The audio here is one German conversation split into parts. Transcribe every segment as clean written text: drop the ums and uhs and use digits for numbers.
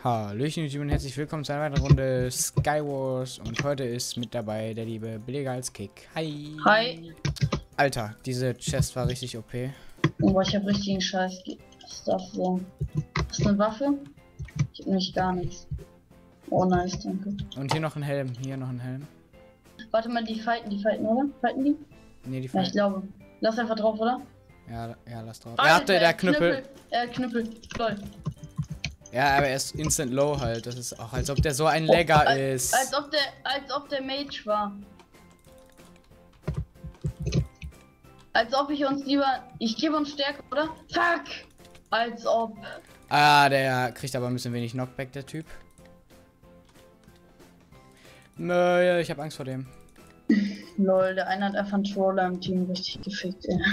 Hallöchen YouTube und herzlich willkommen zu einer weiteren Runde Skywars und heute ist mit dabei der liebe Billiger als Kick. Hi! Hi! Alter, diese Chest war richtig OP. Oh, ich hab richtigen Scheiß. Was ist das so? Hast du eine Waffe? Ich hab nämlich gar nichts. Oh nice, danke. Und hier noch ein Helm, hier noch ein Helm. Warte mal, die fighten, oder? Fighten die? Ne, die Ja, fallen. ich glaube. Lass einfach drauf, oder? Ja, lass drauf. Ah, Er hatte der Knüppel. Knüppel, lol. Ja, aber er ist instant low halt. Das ist auch, als ob der so ein Lagger ist. Als ob der Mage war. Als ob ich uns lieber... Ich gebe uns Stärke, oder? Fuck! Als ob... Ah, der kriegt aber ein bisschen wenig Knockback, der Typ. Nö, ich hab Angst vor dem. Lol, der eine hat einfach einen Troller im Team richtig gefickt, ey.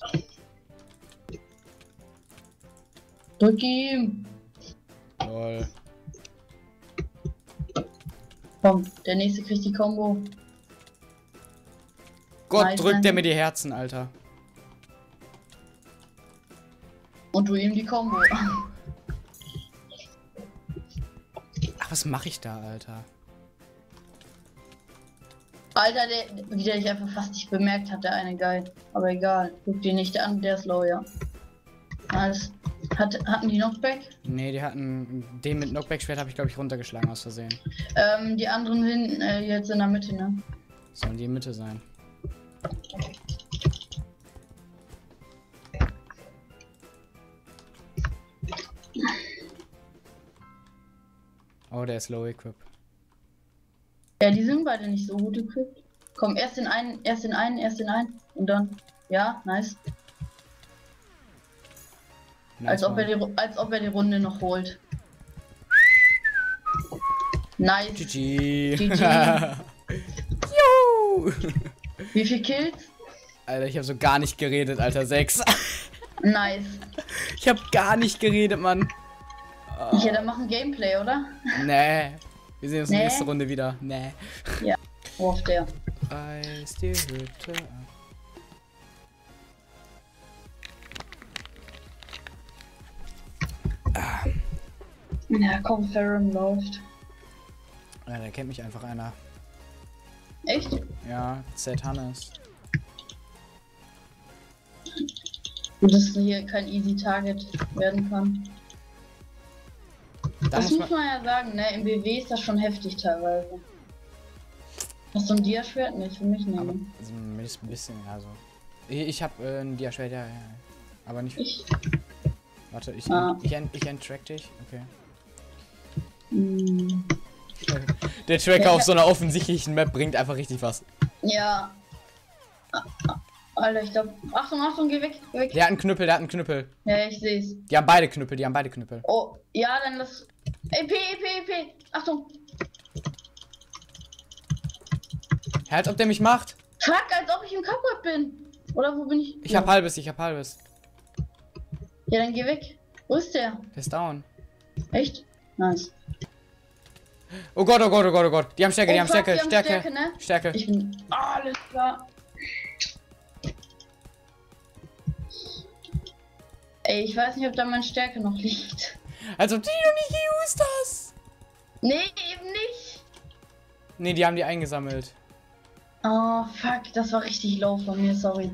Drück ihm! Lol. Komm, der nächste kriegt die Combo. Gott, Nice, drückt nice. der mir die Herzen, Alter. Und du ihm die Combo. Ach, was mache ich da, Alter? Alter, wie der dich einfach fast nicht bemerkt hat, der eine geil. Aber egal, guck dir nicht an, der ist low, ja. Alles. Hatten die Knockback? Ne, die hatten... Den mit Knockback-Schwert habe ich, glaube ich, runtergeschlagen aus Versehen. Die anderen sind jetzt in der Mitte, ne? Sollen die in Mitte sein? Oh, der ist low equip. Ja, die sind beide nicht so gut equipped. Komm, erst den einen. Und dann. Ja, nice. Nice Als ob er die Runde noch holt. Nice. GG. GG. Juhu. Wie viel Kills? Alter, ich habe so gar nicht geredet, Alter. 6. Nice. Ich habe gar nicht geredet, Mann. Oh. Ja, dann machen Gameplay, oder? Nee. Wir sehen uns Nee. nächste Runde wieder. Nee. Ja. Wo auf der? Reiß die Hütte ab. Ja, komm, Ferrum läuft. Ja, da kennt mich einfach einer. Echt? Ja, Z Hannes. Gut, dass hier kein Easy Target werden kann. Da Das muss muss man ja sagen, ne? Im BW ist das schon heftig teilweise. Hast du ein Dia-Schwert? Ne, für mich aber nehmen. also, ein bisschen, ja so. Ich habe ein Dia-Schwert, ja. Aber nicht. Ich? Warte, ich enttrack dich. Okay. Hm. Der Tracker auf so einer offensichtlichen Map bringt einfach richtig was. Ja. Alter, ich glaube. Achtung, geh weg, geh weg. Der hat einen Knüppel, Ja, ich seh's. Die haben beide Knüppel, Oh, ja, dann das. EP. Achtung. Ja, als ob der mich macht. Fuck, als ob ich im Cupboard bin. Oder wo bin ich? Ich hab halbes. Ja, dann geh weg. Wo ist der? Der ist down. Echt? Nice. Oh Gott. Die haben Stärke, Oh, die haben fuck, Stärke, Stärke. ne? Stärke. Ich bin. Alles klar. Ey, ich weiß nicht, ob da meine Stärke noch liegt. Als ob die noch nicht geused hast. Nee, eben nicht. Nee, die haben die eingesammelt. Oh, fuck, das war richtig low von mir, sorry.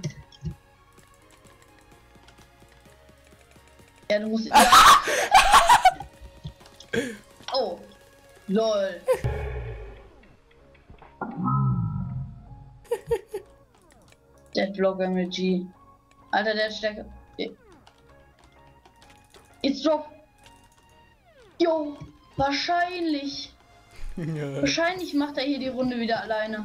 Ja, du musst. Ja. Oh, lol. Deadlock MLG. Alter, der hat Stärke. It's drop. Jo, wahrscheinlich. Wahrscheinlich macht er hier die Runde wieder alleine.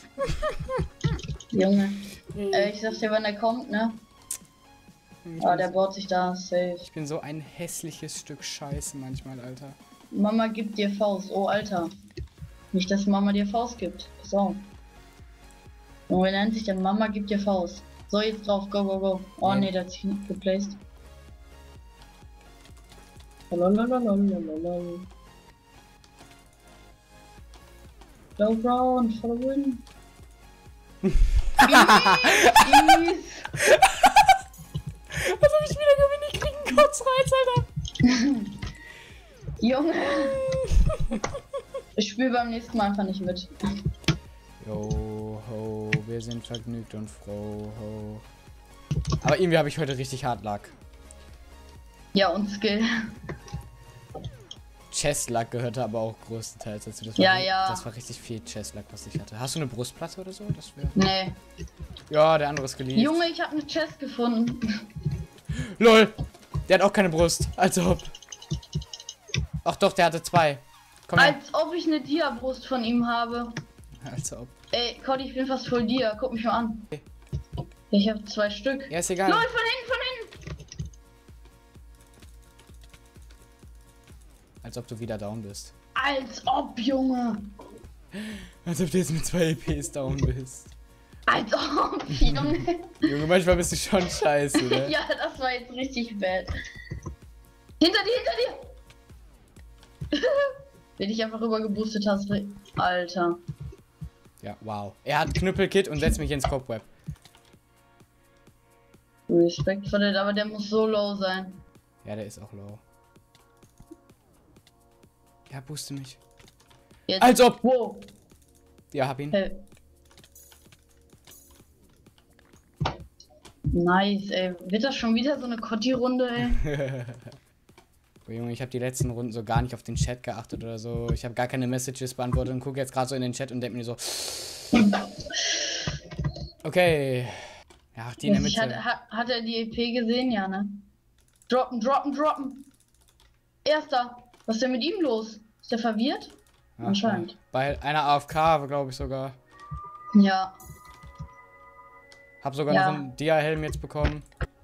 Junge. Ich sag dir, wann er kommt, ne? Ah, der baut sich da safe. Ich bin so ein hässliches Stück Scheiße manchmal, Alter. Mama gibt dir Faust. Oh, Alter. Nicht, dass Mama dir Faust gibt. Pass auf. Und wer nennt sich denn Mama gibt dir Faust? So, jetzt drauf. Go. Oh, nee, der hat sich nicht geplaced. Lalalala. Low round for the win. Ease. Als ob ich wieder gewinne, ich krieg einen Kotzreiz, Alter. Junge. Ich spiele beim nächsten Mal einfach nicht mit. Yo, ho, wir sind vergnügt und froh, ho. Aber irgendwie habe ich heute richtig hart Luck. Ja, und Skill. Chestluck gehörte aber auch größtenteils dazu. Das Ja. Das war richtig viel Chestluck, was ich hatte. Hast du eine Brustplatte oder so? Das wäre. Nee. Ja, der andere ist geliebt. Junge, ich habe eine Chest gefunden. LOL! Der hat auch keine Brust. Als ob. Ach doch, der hatte 2. Komm her. Als ob ich eine Dia-Brust von ihm habe. Als ob. Ey, Cody, ich bin fast voll Dia. Guck mich mal an. Okay. Ich habe 2 Stück. Ja, ist egal. Lol, von hinten! Als ob du wieder down bist. Als ob, Junge. Als ob du jetzt mit 2 EPs down bist. Als ob, Junge. Junge, manchmal bist du schon scheiße, ne? Ja, das war jetzt richtig bad. Hinter dir! Wenn ich einfach rüber geboostet hast, Alter. Ja, wow. Er hat Knüppelkit und setzt mich ins Cobweb. Respekt vor der, aber der muss so low sein. Ja, der ist auch low. Ja, booste mich. Jetzt. Als ob! Wow. Ja, hab ihn. Hey. Nice, ey. Wird das schon wieder so eine Cotti-Runde, ey? Oh, Junge, ich habe die letzten Runden so gar nicht auf den Chat geachtet oder so. Ich habe gar keine Messages beantwortet und gucke jetzt gerade so in den Chat und denke mir so. Okay. Ja, die in der Mitte. Hat er die EP gesehen? Ja, ne? Droppen. Erster. Was ist denn mit ihm los? Ist der verwirrt? Ja, Anscheinend. ja. Bei einer AFK, glaube ich sogar. Ja. Hab sogar noch einen Dia-Helm jetzt bekommen.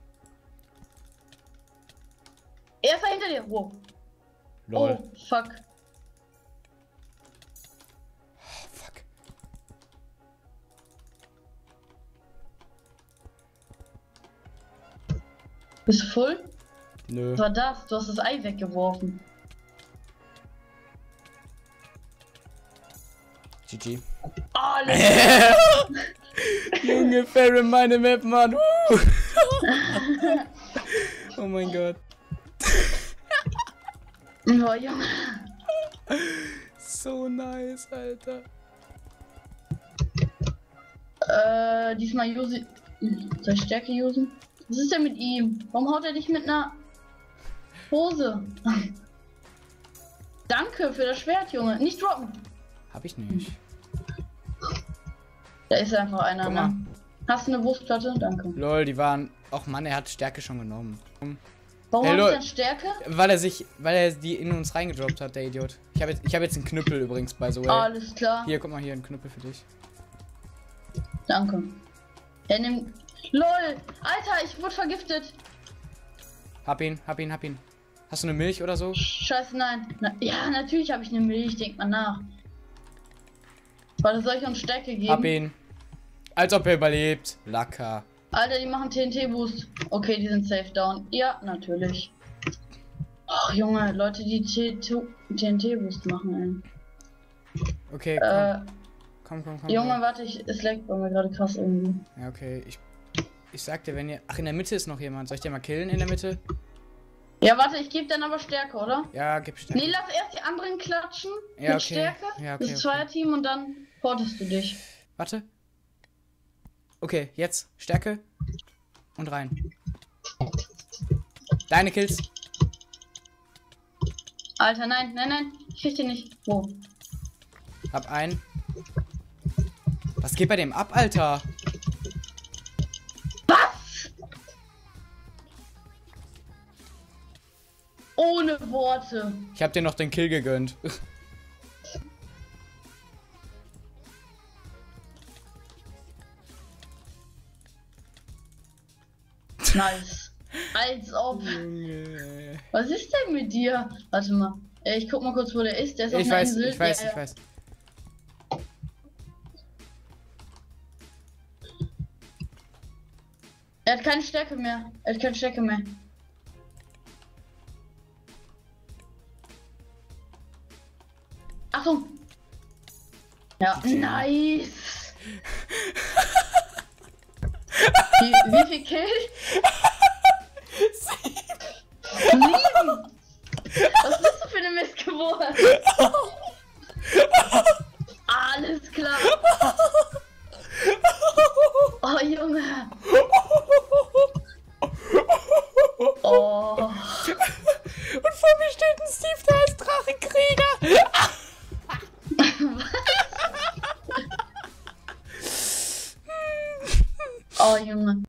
Erster hinter dir. Wow. Lol. Oh, fuck. Oh, fuck. Bist du voll? Nö. Was war das? Du hast das Ei weggeworfen. GG. Alles. Junge, Farron, meine Map, Mann. Oh mein Gott. Oh, Junge. So nice, Alter. Diesmal use. Soll ich Stärke usen? Was ist denn mit ihm? Warum haut er dich mit einer Hose? Danke für das Schwert, Junge. Nicht droppen. Hab ich nicht. Da ist einfach einer, Guck mal. ne? Hast du eine Wurstplatte? Danke. Lol, die waren. Och Mann, er hat Stärke schon genommen. Warum Hey, hast lol. du denn Stärke? Weil er die in uns reingedroppt hat, der Idiot. Ich habe jetzt einen Knüppel übrigens bei so. Alles klar. Hier, guck mal, hier ein Knüppel für dich. Danke. Er nimmt. LOL! Alter, ich wurde vergiftet! Hab ihn. Hast du eine Milch oder so? Scheiße, nein. Ja, natürlich habe ich eine Milch, denk mal nach. Warte, soll ich uns Stärke geben? Hab ihn. Als ob er überlebt. Lacker. Alter, die machen TNT-Boost. Okay, die sind safe down. Ja, natürlich. Ach, Junge, Leute, die TNT-Boost machen, ey. Okay, komm. Junge, warte, es leckt bei mir gerade krass irgendwie. Ja, okay. Ich sag dir, wenn ihr. Ach, in der Mitte ist noch jemand. Soll ich dir mal killen in der Mitte? Ja, warte, ich gebe dann aber Stärke, oder? Ja, gib Stärke. Nee, lass erst die anderen klatschen. Ja, mit okay. Stärke. Ja, okay, Das Zweierteam und dann portest du dich. Warte. Okay, jetzt Stärke und rein. Deine Kills. Alter, nein. Ich krieg den nicht. Wo? Hab einen. Was geht bei dem ab, Alter? Was? Ohne Worte. Ich hab dir noch den Kill gegönnt. Nice. Als ob. Junge. Was ist denn mit dir? Warte mal. Ich guck mal kurz, wo der ist. Der ist auf einer Insel. Ich weiß. Er hat keine Stärke mehr. Achtung! Ja, nice! wie viel Kills? 7! Was bist du für eine Mist? vor mir steht ein Steve, der heißt Drachenkrieger. Oh, Junge.